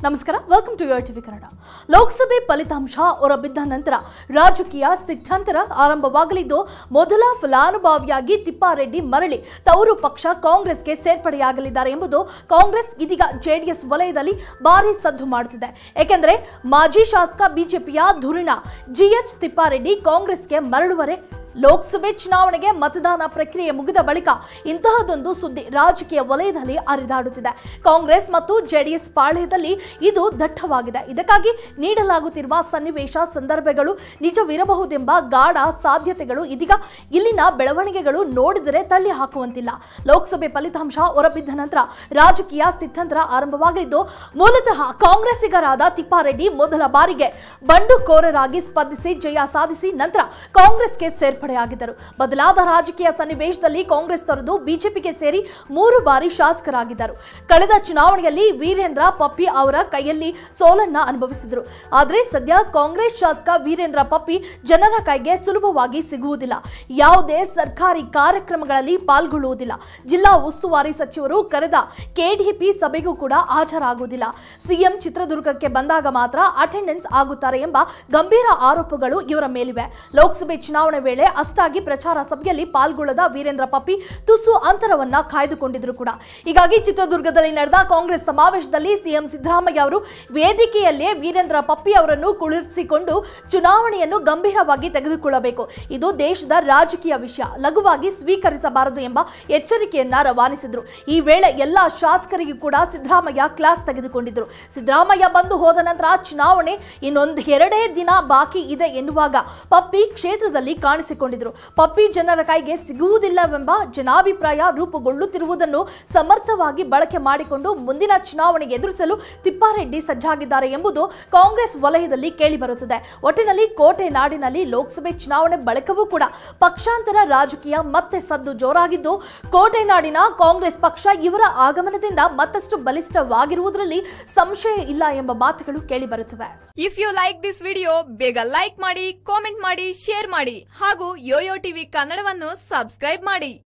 ನಮಸ್ಕಾರ, welcome to your TV Kannada. ಲೋಕಸಭೆ ಫಲಿತಾಂಶ ಹೊರಬಿದ್ದ ನಂತರ ರಾಜಕೀಯ ಸ್ಥಿತ್ಯಂತರ ಆರಂಭವಾಗಲಿದ್ದು, ಮೊದಲ ಫಲಾನುಭವಿಯಾಗಿ ತಿಪ್ಪಾರೆಡ್ಡಿ ಮರಳಿ ತವರು ಪಕ್ಷ ಕಾಂಗ್ರೆಸ್ಗೆ ಸೇರ್ಪಡೆಯಾಗಲಿದ್ದಾರೆ ಎಂಬುದು ಕಾಂಗ್ರೆಸ್ ಇದೀಗ ಜೆಡಿಎಸ್ ವಲಯದಲ್ಲಿ ಭಾರಿ ಸದ್ದು ಮಾಡುತ್ತಿದೆ. ಏಕೆಂದರೆ ಮಾಜಿ ಶಾಸಕ ಬಿಜೆಪಿಯ ಧುರೀಣ ಜಿಎಚ್ ತಿಪ್ಪಾರೆಡ್ಡಿ ಕಾಂಗ್ರೆಸ್ಗೆ ಮರಳುವರೆ. ಲೋಕಸಭೆ ಚುನಾವಣೆಗೆ ಮತದಾನ ಪ್ರಕ್ರಿಯೆ ಮುಗಿದ ಬಳಿಕ ಇಂತಹದೊಂದು ಸುದ್ದಿ ರಾಜಕೀಯ ವಲಯದಲ್ಲಿ ಹರಿದಾಡುತ್ತಿದೆ. ಕಾಂಗ್ರೆಸ್ ಮತ್ತು ಜೆಡಿಎಸ್ ಪಾಳ್ಯದಲ್ಲಿ ಇದು ದಟ್ಟವಾಗಿದೆ. ಇದಕ್ಕಾಗಿ ನೀಡಲಾಗುತ್ತಿರುವ ಸನ್ನಿವೇಶ ಸಂದರ್ಭಗಳು ನಿಜವಿರಬಹುದೆಂಬ ಗಾಢ ಸಾಧ್ಯತೆಗಳು ಇದೀಗ ಇಲ್ಲಿನ ಬೆಳವಣಿಗೆಗಳು ನೋಡಿದರೆ ತಳ್ಳಿ ಹಾಕುವಂತಿಲ್ಲ. ಲೋಕಸಭೆ ಫಲಿತಾಂಶ ಹೊರಬಿದ್ದ ನಂತರ ರಾಜಕೀಯ ಸ್ಥಿತ್ಯಂತರ ಆರಂಭವಾಗಿದ್ದು, ಮೂಲತಃ ಕಾಂಗ್ರೆಸ್ಸಿಗರಾದ ತಿಪ್ಪಾರೆಡ್ಡಿ ಮೊದಲ ಬಾರಿಗೆ ಬಂಡುಕೋರರಾಗಿ ಸ್ಪರ್ಧಿಸಿ ಜಯ ಸಾಧಿಸಿ ನಂತರ ಕಾಂಗ್ರೆಸ್ಗೆ ಸೇರ್ಪಡೆಯಾಗಿದ್ದರು. ಬದಲಾದ ರಾಜಕೀಯ ಸನ್ನಿವೇಶದಲ್ಲಿ ಕಾಂಗ್ರೆಸ್ ತೊರೆದು ಬಿಜೆಪಿಗೆ ಸೇರಿ 3 ಬಾರಿ ಶಾಸಕರಾಗಿದ್ದರು. ಕಳೆದ ಚುನಾವಣೆಯಲ್ಲಿ ವೀರೇಂದ್ರ ಪಪ್ಪಿ ಅವರ ಕೈಯಲ್ಲಿ ಸೋಲನ್ನ ಅನುಭವಿಸಿದರು. ಆದರೆ ಸದ್ಯ ಕಾಂಗ್ರೆಸ್ ಶಾಸಕ ವೀರೇಂದ್ರ ಪಪ್ಪಿ ಜನರ ಕೈಗೆ ಸುಲಭವಾಗಿ ಸಿಗುವುದಿಲ್ಲ. ಯಾವುದೇ ಸರ್ಕಾರಿ ಕಾರ್ಯಕ್ರಮಗಳಲ್ಲಿ ಪಾಲ್ಗೊಳ್ಳುವುದಿಲ್ಲ. ಜಿಲ್ಲಾ ಉಸ್ತುವಾರಿ ಸಚಿವರು ಕರೆದ ಕೆಡಿಪಿ ಸಭೆಗೂ ಕೂಡ ಹಾಜರಾಗುವುದಿಲ್ಲ. ಸಿಎಂ ಚಿತ್ರದುರ್ಗಕ್ಕೆ ಬಂದಾಗ ಮಾತ್ರ ಅಟೆಂಡೆನ್ಸ್ ಆಗುತ್ತಾರೆ ಎಂಬ ಗಂಭೀರ ಆರೋಪಗಳು ಇವರ ಮೇಲಿವೆ. ಲೋಕಸಭೆ ಚುನಾವಣೆ ವೇಳೆ ಅಷ್ಟಾಗಿ ಪ್ರಚಾರ ಸಭೆಯಲ್ಲಿ ಪಾಲ್ಗೊಳ್ಳದ ವೀರೇಂದ್ರ ಪಪ್ಪಿ ತುಸು ಅಂತರವನ್ನ ಕಾಯ್ದುಕೊಂಡಿದ್ರು ಕೂಡ. ಹೀಗಾಗಿ ಚಿತ್ರದುರ್ಗದಲ್ಲಿ ನಡೆದ ಕಾಂಗ್ರೆಸ್ ಸಮಾವೇಶದಲ್ಲಿ ಸಿಎಂ ಸಿದ್ದರಾಮಯ್ಯ ಅವರು ವೇದಿಕೆಯಲ್ಲೇ ವೀರೇಂದ್ರ ಪಪ್ಪಿ ಅವರನ್ನು ಕುಳಿರಿಸಿಕೊಂಡು ಚುನಾವಣೆಯನ್ನು ಗಂಭೀರವಾಗಿ ತೆಗೆದುಕೊಳ್ಳಬೇಕು, ಇದು ದೇಶದ ರಾಜಕೀಯ ವಿಷಯ, ಲಘುವಾಗಿ ಸ್ವೀಕರಿಸಬಾರದು ಎಂಬ ಎಚ್ಚರಿಕೆಯನ್ನ ರವಾನಿಸಿದ್ರು. ಈ ವೇಳೆ ಎಲ್ಲಾ ಶಾಸಕರಿಗೂ ಕೂಡ ಸಿದ್ದರಾಮಯ್ಯ ಕ್ಲಾಸ್ ತೆಗೆದುಕೊಂಡಿದ್ರು. ಸಿದ್ದರಾಮಯ್ಯ ಬಂದು ಹೋದ ನಂತರ ಚುನಾವಣೆ ಇನ್ನೊಂದು 2 ದಿನ ಬಾಕಿ ಇದೆ ಎನ್ನುವಾಗ ಪಪ್ಪಿ ಕ್ಷೇತ್ರದಲ್ಲಿ ಕಾಣಿಸಿಕೊಂಡಿದ್ರು. ಪಪ್ಪಿ ಜನರ ಕೈಗೆ ಸಿಗುವುದಿಲ್ಲವೆಂಬ ಜನಾಭಿಪ್ರಾಯ ರೂಪುಗೊಳ್ಳುತ್ತಿರುವುದನ್ನು ಸಮರ್ಥವಾಗಿ ಬಳಕೆ ಮಾಡಿಕೊಂಡು ಮುಂದಿನ ಚುನಾವಣೆಗೆ ಎದುರಿಸಲು ತಿಪ್ಪಾರೆಡ್ಡಿ ಸಜ್ಜಾಗಿದ್ದಾರೆ ಎಂಬುದು ಕಾಂಗ್ರೆಸ್ ವಲಯದಲ್ಲಿ ಕೇಳಿಬರುತ್ತದೆ. ಒಟ್ಟಿನಲ್ಲಿ ಕೋಟೆ ನಾಡಿನಲ್ಲಿ ಲೋಕಸಭೆ ಚುನಾವಣೆ ಬಳಿಕವೂ ಕೂಡ ಪಕ್ಷಾಂತರ ರಾಜಕೀಯ ಮತ್ತೆ ಸದ್ದು ಜೋರಾಗಿದ್ದು, ಕೋಟೆ ನಾಡಿನ ಕಾಂಗ್ರೆಸ್ ಪಕ್ಷ ಇವರ ಆಗಮನದಿಂದ ಮತ್ತಷ್ಟು ಬಲಿಷ್ಠವಾಗಿರುವುದರಲ್ಲಿ ಸಂಶಯ ಇಲ್ಲ ಎಂಬ ಮಾತುಗಳು ಕೇಳಿಬರುತ್ತವೆ. If you like this video, ಬೇಗ ಲೈಕ್ ಮಾಡಿ, ಕಾಮೆಂಟ್ ಮಾಡಿ, ಶೇರ್ ಮಾಡಿ ಹಾಗೂ ಯೋಯೋ ಟಿವಿ ಕನ್ನಡವನ್ನು ಸಬ್ಸ್ಕ್ರೈಬ್ ಮಾಡಿ.